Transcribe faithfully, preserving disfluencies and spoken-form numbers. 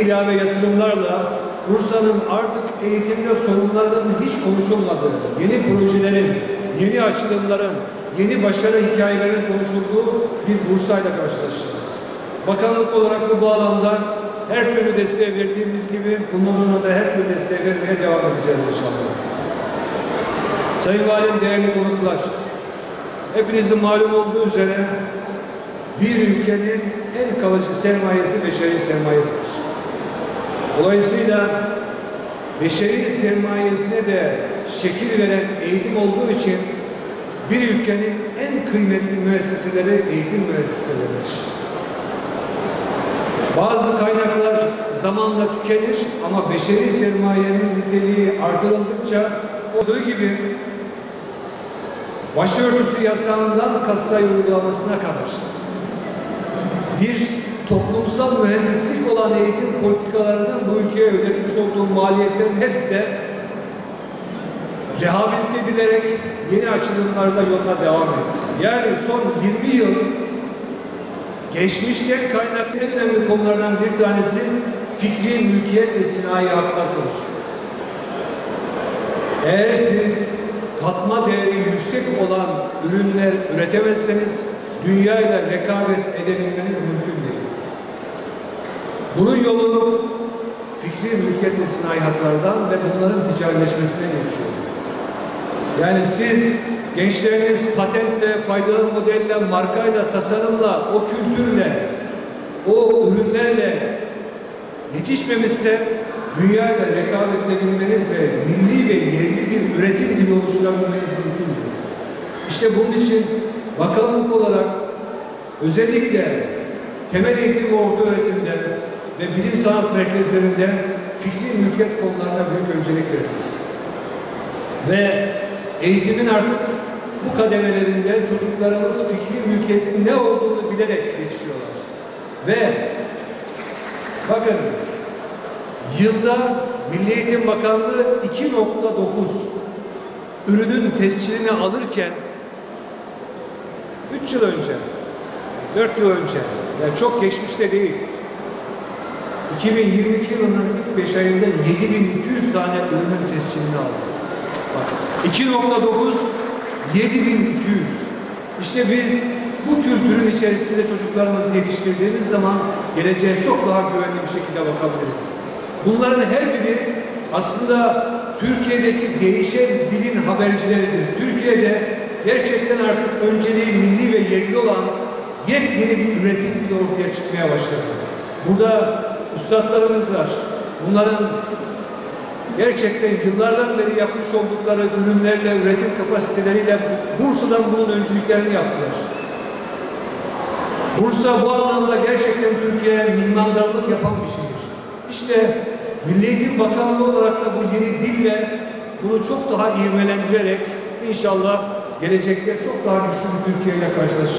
ilave yatırımlarla Bursa'nın artık eğitimde sorunlarının hiç konuşulmadığı, yeni projelerin, yeni açılımların, yeni başarı hikayelerinin konuşulduğu bir Bursa'yla karşılaşacağız. Bakanlık olarak bu bağlamda her türlü desteği verdiğimiz gibi bundan sonra da her türlü desteği vermeye devam edeceğiz inşallah. Sayın Valim, değerli konuklar, hepinizin malum olduğu üzere bir ülkenin en kalıcı sermayesi beşeri sermayesidir. Dolayısıyla beşeri sermayesine de şekil veren eğitim olduğu için bir ülkenin en kıymetli müesseseleri eğitim müesseseleridir. Bazı kaynaklar zamanla tükenir ama beşeri sermayenin niteliği artırıldıkça olduğu gibi başörtüsü yasağından kassa uygulamasına kadar bir toplumsal mühendislik olan eğitim politikalarının bu ülkeye ödenmiş olduğu maliyetlerin hepsi de rehabilite edilerek yeni açılımlarla yoluna devam etti. Yani son yirmi yıl geçmişten kaynaklı en önemli konulardan bir tanesi fikri mülkiyet ve sinayi haklar konusu. Eğer siz katma değeri yüksek olan ürünler üretemezseniz dünyayla rekabet edebilmeniz mümkün değil. Bunun yolu fikri mülkiyet ve sinayi haklardan ve bunların ticarileşmesine geçiyor. Yani siz gençleriniz patentle, faydalı modelle, markayla, tasarımla, o kültürle, o ürünlerle yetişmemişse dünyayla rekabet edebilmeniz ve milli ve yerli bir üretim dili oluşturabilmeniz mümkün değil. İşte bunun için bakanlık olarak özellikle temel eğitim ve orta öğretimde ve bilim sanat merkezlerinde fikri mülkiyet konularına büyük öncelik verdik. Ve eğitimin artık bu kademelerinde çocuklarımız fikri mülkiyetin ne olduğunu bilerek yetişiyorlar. Ve bakın yılda Milli Eğitim Bakanlığı iki nokta dokuz ürünün tescilini alırken üç yıl önce, dört yıl önce, yani çok geçmişte değil, iki bin yirmi iki yılının ilk beş ayında yedi bin iki yüz tane ürünün tescilini aldı. Bak, iki nokta dokuz, yedi bin iki yüz. İşte biz bu kültürün içerisinde çocuklarımızı yetiştirdiğimiz zaman geleceğe çok daha güvenli bir şekilde bakabiliriz. Bunların her biri aslında Türkiye'deki değişen dilin habercileridir. Türkiye'de gerçekten artık önceliği milli ve yerli olan yepyeni bir üretim dili ortaya çıkmaya başladı. Burada üstadlarımız var. Bunların gerçekten yıllardan beri yapmış oldukları ürünlerle, üretim kapasiteleriyle Bursa'dan bunun öncülüklerini yaptılar. Bursa bu anlamda gerçekten Türkiye'ye mimarlık yapan bir şehir. İşte Milli Eğitim Bakanlığı olarak da bu yeni dille bunu çok daha ivmelendirerek inşallah gelecekte çok daha güçlü bir Türkiye ile karşılaşacağız.